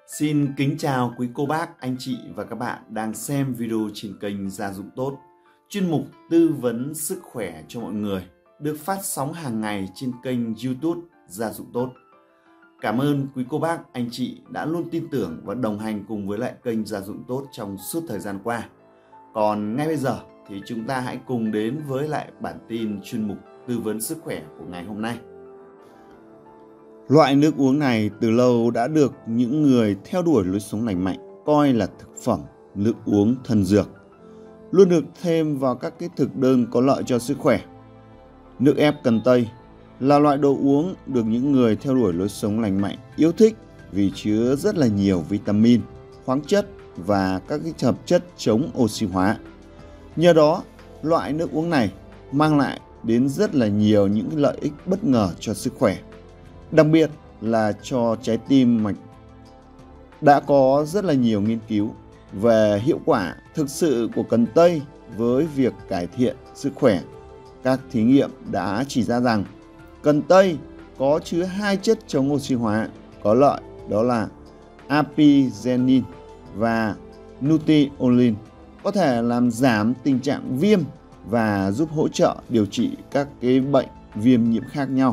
Xin kính chào quý cô bác, anh chị và các bạn đang xem video trên kênh Gia Dụng Tốt, chuyên mục tư vấn sức khỏe cho mọi người, được phát sóng hàng ngày trên kênh YouTube Gia Dụng Tốt. Cảm ơn quý cô bác, anh chị đã luôn tin tưởng và đồng hành cùng với lại kênh Gia Dụng Tốt trong suốt thời gian qua. Còn ngay bây giờ thì chúng ta hãy cùng đến với lại bản tin chuyên mục tư vấn sức khỏe của ngày hôm nay. Loại nước uống này từ lâu đã được những người theo đuổi lối sống lành mạnh coi là thực phẩm nước uống thần dược, luôn được thêm vào các cái thực đơn có lợi cho sức khỏe. Nước ép cần tây là loại đồ uống được những người theo đuổi lối sống lành mạnh yêu thích vì chứa rất là nhiều vitamin, khoáng chất và các cái hợp chất chống oxy hóa. Nhờ đó, loại nước uống này mang lại đến rất là nhiều những lợi ích bất ngờ cho sức khỏe, đặc biệt là cho trái tim mạch. Đã có rất là nhiều nghiên cứu về hiệu quả thực sự của cần tây với việc cải thiện sức khỏe. Các thí nghiệm đã chỉ ra rằng cần tây có chứa hai chất chống oxy hóa có lợi, đó là apigenin và luteolin, có thể làm giảm tình trạng viêm và giúp hỗ trợ điều trị các cái bệnh viêm nhiễm khác nhau.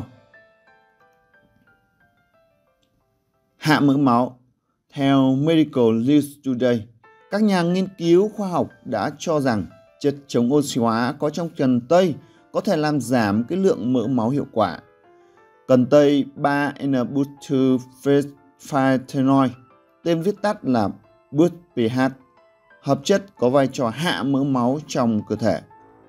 Hạ mỡ máu. Theo Medical News Today, các nhà nghiên cứu khoa học đã cho rằng chất chống oxy hóa có trong cần tây có thể làm giảm cái lượng mỡ máu hiệu quả. Cần tây 3-N-butyl-phenol, tên viết tắt là BUPH, hợp chất có vai trò hạ mỡ máu trong cơ thể,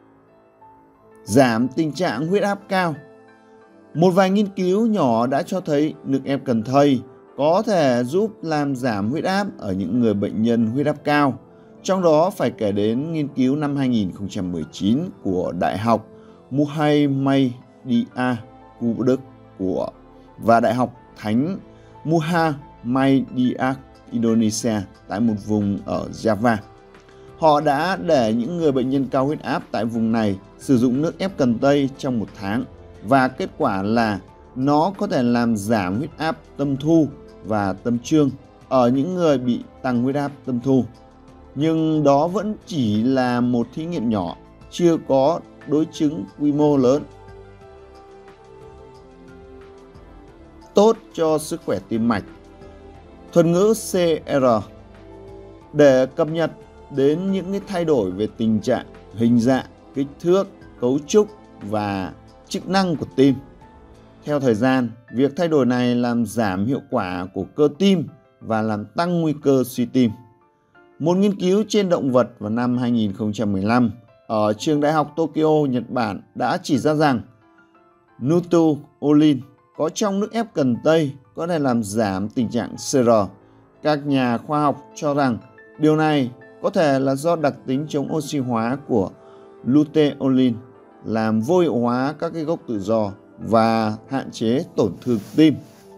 giảm tình trạng huyết áp cao. Một vài nghiên cứu nhỏ đã cho thấy nước ép cần tây có thể giúp làm giảm huyết áp ở những người bệnh nhân huyết áp cao. Trong đó phải kể đến nghiên cứu năm 2019 của Đại học Muhammadiyah của Đức và Đại học Thánh Muhammadiyah Indonesia tại một vùng ở Java. Họ đã để những người bệnh nhân cao huyết áp tại vùng này sử dụng nước ép cần tây trong một tháng, và kết quả là nó có thể làm giảm huyết áp tâm thu và tâm trương ở những người bị tăng huyết áp tâm thu. Nhưng đó vẫn chỉ là một thí nghiệm nhỏ, chưa có đối chứng quy mô lớn. Tốt cho sức khỏe tim mạch. Thuật ngữ CR để cập nhật đến những cái thay đổi về tình trạng, hình dạng, kích thước, cấu trúc và chức năng của tim. Theo thời gian, việc thay đổi này làm giảm hiệu quả của cơ tim và làm tăng nguy cơ suy tim. Một nghiên cứu trên động vật vào năm 2015 ở trường đại học Tokyo, Nhật Bản đã chỉ ra rằng luteolin có trong nước ép cần tây có thể làm giảm tình trạng CR. Các nhà khoa học cho rằng điều này có thể là do đặc tính chống oxy hóa của luteolin, làm vô hiệu hóa các cái gốc tự do và hạn chế tổn thương tim.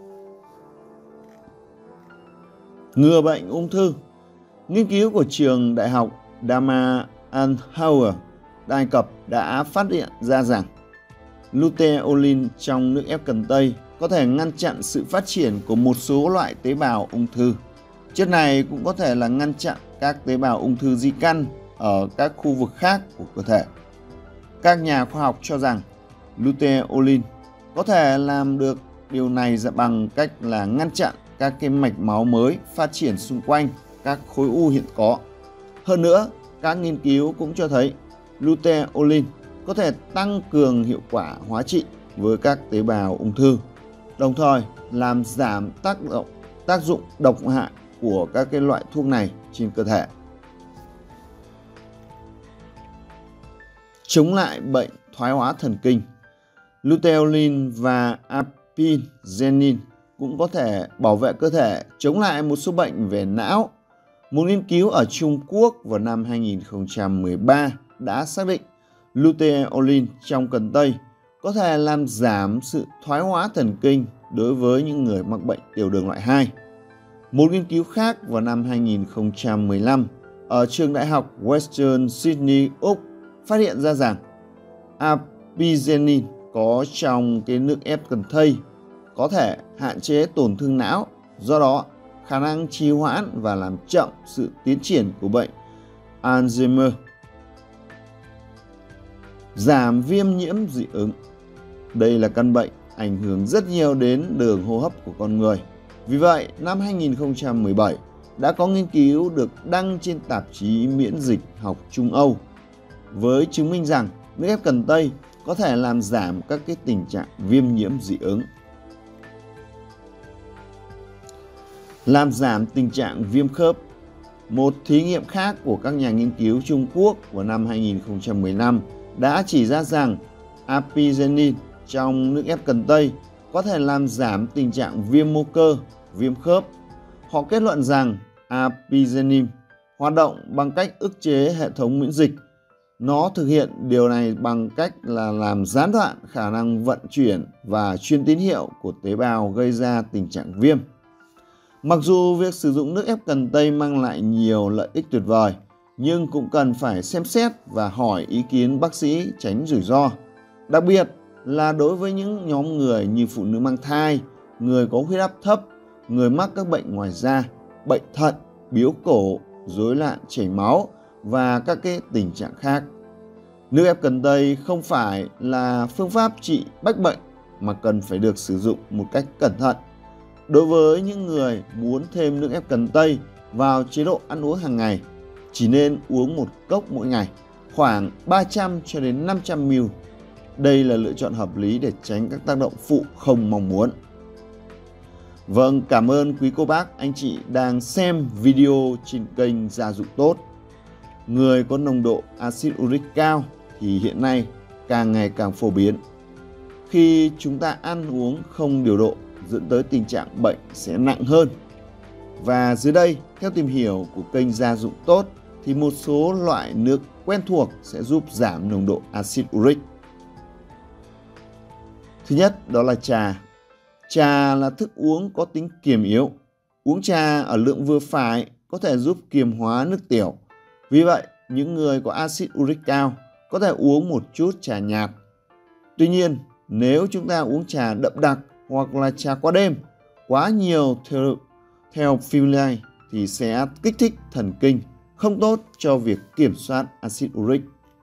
Ngừa bệnh ung thư. Nghiên cứu của trường đại học Dama Al-Hawar, Ai Cập đã phát hiện ra rằng luteolin trong nước ép cần tây có thể ngăn chặn sự phát triển của một số loại tế bào ung thư. Chất này cũng có thể là ngăn chặn các tế bào ung thư di căn ở các khu vực khác của cơ thể. Các nhà khoa học cho rằng luteolin có thể làm được điều này bằng cách là ngăn chặn các cái mạch máu mới phát triển xung quanh các khối u hiện có. Hơn nữa, các nghiên cứu cũng cho thấy luteolin có thể tăng cường hiệu quả hóa trị với các tế bào ung thư, đồng thời làm giảm tác dụng độc hại của các cái loại thuốc này trên cơ thể. Chống lại bệnh thoái hóa thần kinh. Luteolin và apigenin cũng có thể bảo vệ cơ thể chống lại một số bệnh về não. Một nghiên cứu ở Trung Quốc vào năm 2013 đã xác định luteolin trong cần tây có thể làm giảm sự thoái hóa thần kinh đối với những người mắc bệnh tiểu đường loại 2. Một nghiên cứu khác vào năm 2015 ở trường đại học Western Sydney, Úc phát hiện ra rằng apigenin có trong cái nước ép cần tây có thể hạn chế tổn thương não, do đó khả năng trì hoãn và làm chậm sự tiến triển của bệnh Alzheimer. Giảm viêm nhiễm dị ứng. Đây là căn bệnh ảnh hưởng rất nhiều đến đường hô hấp của con người. Vì vậy, năm 2017 đã có nghiên cứu được đăng trên tạp chí Miễn dịch học Trung Âu với chứng minh rằng nước ép cần tây có thể làm giảm các tình trạng viêm nhiễm dị ứng. Làm giảm tình trạng viêm khớp. Một thí nghiệm khác của các nhà nghiên cứu Trung Quốc vào năm 2015 đã chỉ ra rằng apigenin trong nước ép cần tây có thể làm giảm tình trạng viêm mô cơ, viêm khớp. Họ kết luận rằng apigenin hoạt động bằng cách ức chế hệ thống miễn dịch. Nó thực hiện điều này bằng cách là làm gián đoạn khả năng vận chuyển và truyền tín hiệu của tế bào gây ra tình trạng viêm. Mặc dù việc sử dụng nước ép cần tây mang lại nhiều lợi ích tuyệt vời, nhưng cũng cần phải xem xét và hỏi ý kiến bác sĩ tránh rủi ro. Đặc biệt là đối với những nhóm người như phụ nữ mang thai, người có huyết áp thấp, người mắc các bệnh ngoài da, bệnh thận, biếu cổ, rối loạn chảy máu và các tình trạng khác. Nước ép cần tây không phải là phương pháp trị bách bệnh mà cần phải được sử dụng một cách cẩn thận. Đối với những người muốn thêm nước ép cần tây vào chế độ ăn uống hàng ngày, chỉ nên uống một cốc mỗi ngày, khoảng 300 cho đến 500 ml. Đây là lựa chọn hợp lý để tránh các tác động phụ không mong muốn. Vâng, cảm ơn quý cô bác, anh chị đang xem video trên kênh Gia Dụng Tốt. Người có nồng độ axit uric cao thì hiện nay càng ngày càng phổ biến. Khi chúng ta ăn uống không điều độ dẫn tới tình trạng bệnh sẽ nặng hơn. Và dưới đây, theo tìm hiểu của kênh Gia Dụng Tốt thì một số loại nước quen thuộc sẽ giúp giảm nồng độ axit uric. Thứ nhất đó là trà. Trà là thức uống có tính kiềm yếu. Uống trà ở lượng vừa phải có thể giúp kiềm hóa nước tiểu. Vì vậy, những người có axit uric cao có thể uống một chút trà nhạt. Tuy nhiên, nếu chúng ta uống trà đậm đặc hoặc là trà qua đêm quá nhiều theo Finlay thì sẽ kích thích thần kinh, không tốt cho việc kiểm soát axit uric.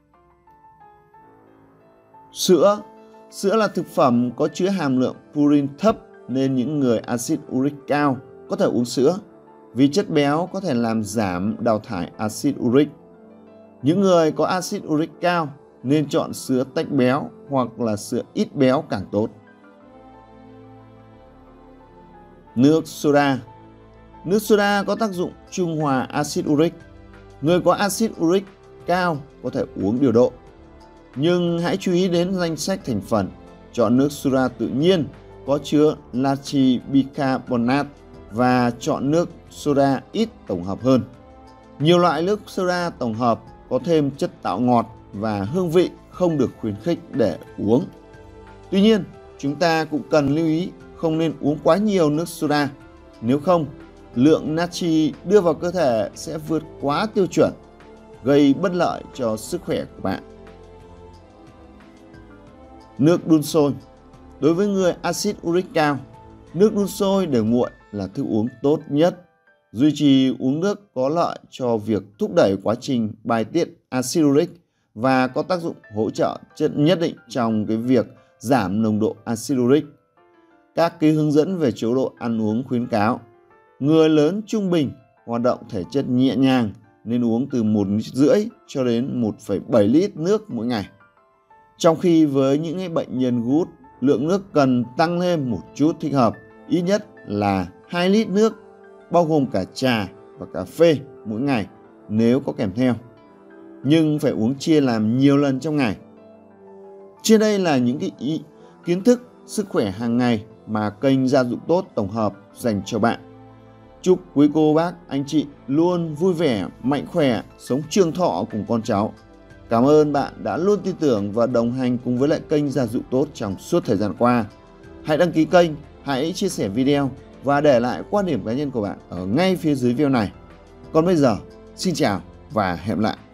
Sữa. Sữa là thực phẩm có chứa hàm lượng purin thấp nên những người axit uric cao có thể uống sữa vì chất béo có thể làm giảm đào thải axit uric. Những người có axit uric cao nên chọn sữa tách béo hoặc là sữa ít béo càng tốt. Nước soda. Nước soda có tác dụng trung hòa axit uric. Người có axit uric cao có thể uống điều độ. Nhưng hãy chú ý đến danh sách thành phần. Chọn nước soda tự nhiên có chứa natri bicarbonate và chọn nước soda ít tổng hợp hơn. Nhiều loại nước soda tổng hợp có thêm chất tạo ngọt và hương vị không được khuyến khích để uống. Tuy nhiên, chúng ta cũng cần lưu ý không nên uống quá nhiều nước soda. Nếu không, lượng natri đưa vào cơ thể sẽ vượt quá tiêu chuẩn, gây bất lợi cho sức khỏe của bạn. Nước đun sôi. Đối với người axit uric cao, nước đun sôi để nguội là thức uống tốt nhất. Duy trì uống nước có lợi cho việc thúc đẩy quá trình bài tiết axit uric và có tác dụng hỗ trợ chất nhất định trong việc giảm nồng độ axit uric. Các hướng dẫn về chế độ ăn uống khuyến cáo: người lớn trung bình hoạt động thể chất nhẹ nhàng nên uống từ 1,5 lít cho đến 1,7 lít nước mỗi ngày. Trong khi với những bệnh nhân gút, lượng nước cần tăng lên một chút thích hợp, ít nhất là 2 lít nước, bao gồm cả trà và cà phê mỗi ngày nếu có kèm theo. Nhưng phải uống chia làm nhiều lần trong ngày. Trên đây là những kiến thức sức khỏe hàng ngày mà kênh Gia Dụng Tốt tổng hợp dành cho bạn. Chúc quý cô bác, anh chị luôn vui vẻ, mạnh khỏe, sống trường thọ cùng con cháu. Cảm ơn bạn đã luôn tin tưởng và đồng hành cùng với lại kênh Gia Dụng Tốt trong suốt thời gian qua. Hãy đăng ký kênh, hãy chia sẻ video và để lại quan điểm cá nhân của bạn ở ngay phía dưới video này. Còn bây giờ, xin chào và hẹn gặp lại.